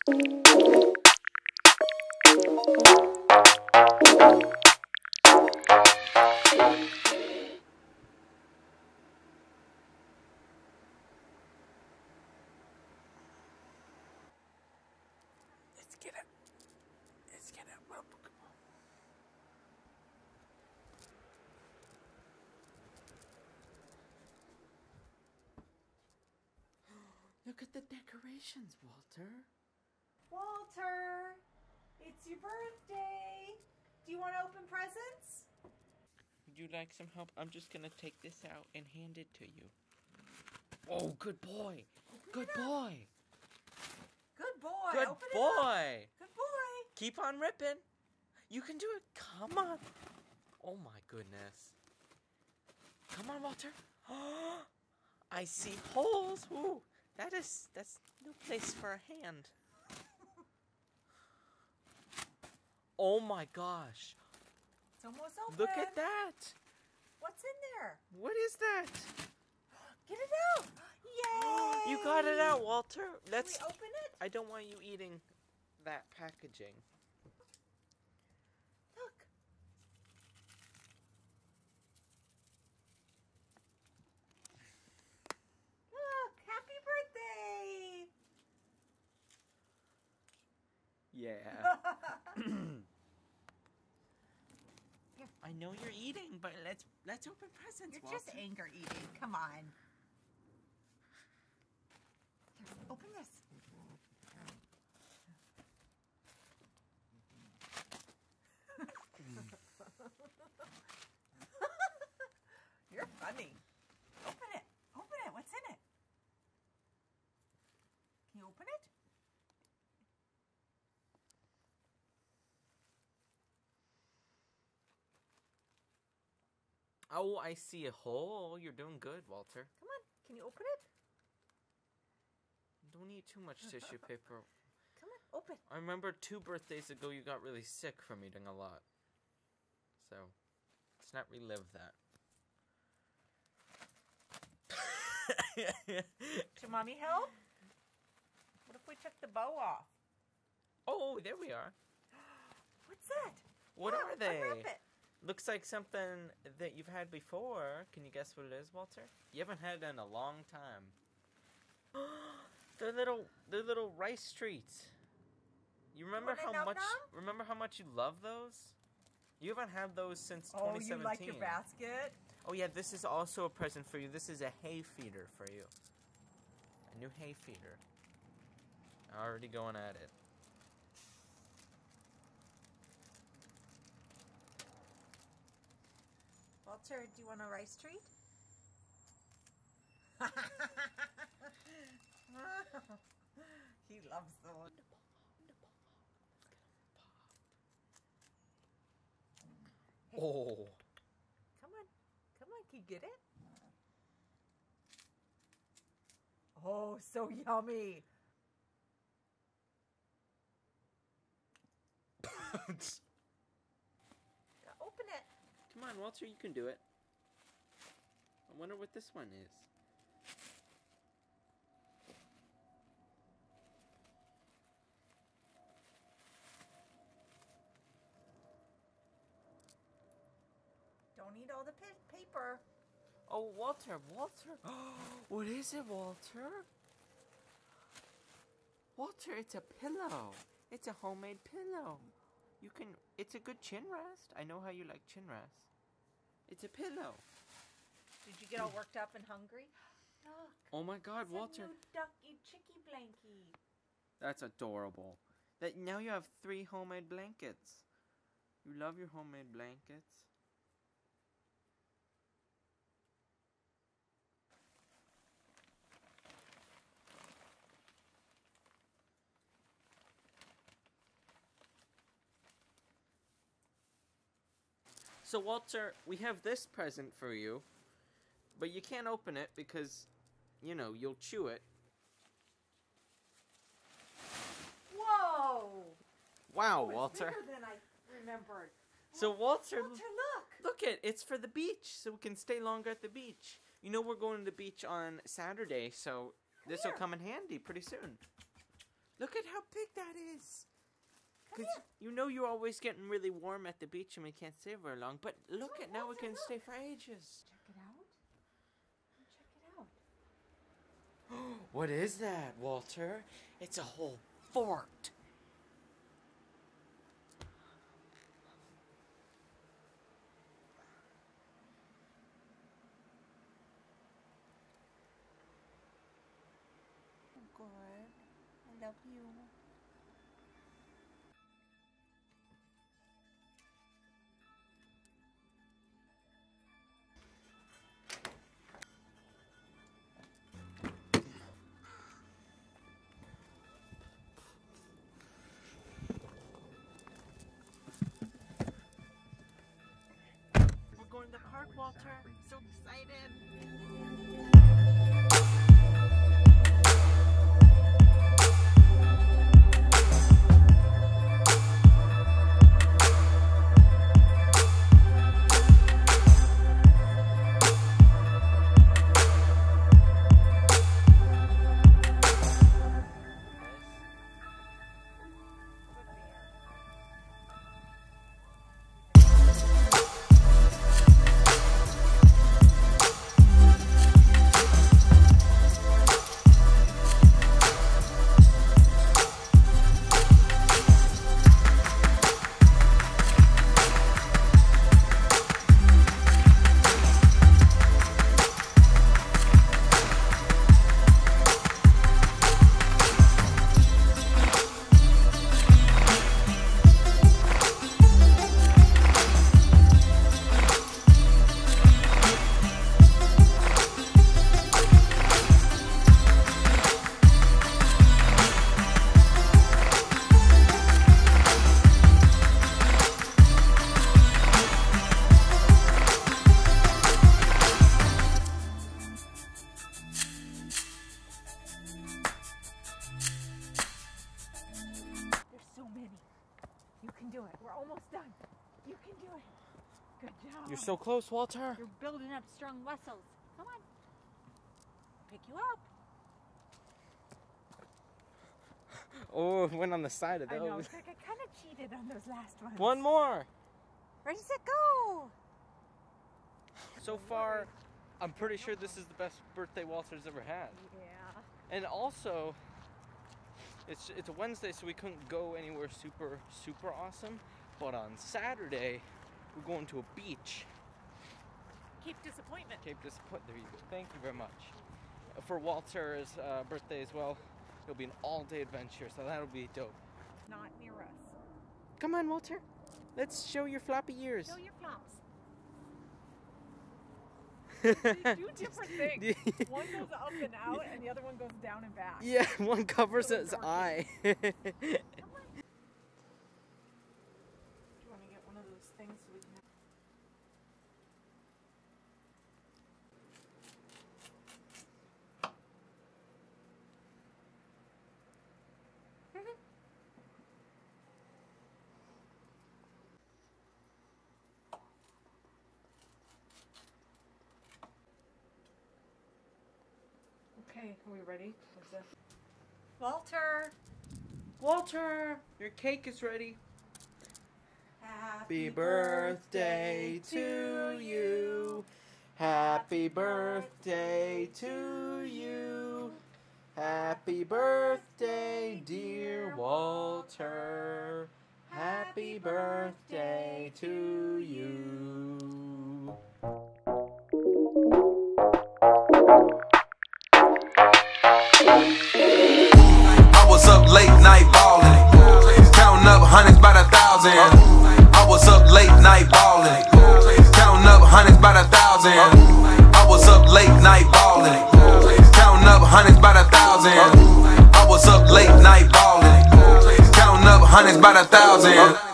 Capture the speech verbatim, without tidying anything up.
Let's get it. Let's get it. Well, come on. Look at the decorations, Walter. Walter, it's your birthday. Do you want to open presents? Would you like some help? I'm just gonna take this out and hand it to you. Oh, good boy. Good boy. Good boy. Good Open boy. It up. Good boy. Keep on ripping. You can do it. Come on. Oh my goodness. Come on, Walter. I see holes. Ooh, that is that's no place for a hand. Oh my gosh. It's almost open. Look at that. What's in there? What is that? Get it out. Yay. You got it out, Walter. Let's Can we open it? I don't want you eating that packaging. Look. Look. Happy birthday. Yeah. I know you're eating, but let's let's open presents. You're Walter. just anger eating. Come on. Here, open this. You're funny. Open it. Open it. What's in it? Can you open it? Oh, I see a hole. You're doing good, Walter. Come on. Can you open it? Don't eat too much tissue paper. Come on. Open. I remember two birthdays ago you got really sick from eating a lot. So, let's not relive that. Should Mommy help? What if we took the bow off? Oh, there we are. What's that? What Yeah, are they? Unwrap it. Looks like something that you've had before. Can you guess what it is, Walter? You haven't had it in a long time. They're little, they're little rice treats. You remember Want a how num much? num? Remember how much you love those? You haven't had those since Oh, twenty seventeen. you like your basket? Oh yeah, this is also a present for you. This is a hay feeder for you. A new hay feeder. Already going at it. Walter, do you want a rice treat? He loves those. Oh. Come on. Come on, can you get it? Oh, so yummy. Yeah, open it. Come on, Walter, you can do it. I wonder what this one is. Don't eat all the pa- paper. Oh, Walter, Walter. What is it, Walter? Walter, it's a pillow. It's a homemade pillow. You can, it's a good chin rest. I know how you like chin rest. It's a pillow. Did you get all worked up and hungry? Look. Oh my God, It's Walter. a new ducky chicky blankie. That's adorable. That now you have three homemade blankets. You love your homemade blankets. So Walter, we have this present for you, but you can't open it because, you know, you'll chew it. Whoa! Wow, Oh, it's Walter. bigger than I remembered. So Walter, Walter, look. look it, it's for the beach, so we can stay longer at the beach. You know we're going to the beach on Saturday, so this will here. come in handy pretty soon. Look at how big that is. Come Because here. you know you're always getting really warm at the beach and we can't stay very long. But look Look, at now we Walter, can look. stay for ages. Check it out. Check it out. What is that, Walter? It's a whole fort. Good. I love you. We're going to the park, Walter. So excited. There's so many. You can do it. We're almost done. You can do it. Good job. You're so close, Walter. You're building up strong muscles. Come on. Pick you up. Oh, it went on the side of I those. know. It's like I kind of cheated on those last ones. One more. Ready, set, go. So far, I'm pretty sure this is the best birthday Walter's ever had. Yeah. And also, it's it's a Wednesday, so we couldn't go anywhere super, super awesome. But on Saturday, we're going to a beach. Keep disappointment. Cape Disappointment. There you go. Thank you very much. For Walter's uh, birthday as well, it'll be an all-day adventure, so that'll be dope. Not near us. Come on, Walter. Let's show your floppy ears. Show your flops. They do different things. One goes up and out, and the other one goes down and back. Yeah, one covers So his dark. eye. Come on. Do you want to get one of those things so we can have... Okay, are we ready? What's this? Walter! Walter, your cake is ready. Happy birthday to you. Happy birthday to you. Happy birthday, dear Walter. Happy birthday to you. I was up late night ballin', counting up hundreds by the thousand. I was up late night ballin', counting up hundreds by the thousand. I was up late night ballin', counting up hundreds by the thousand. I was up late night ballin', counting up hundreds by the thousand.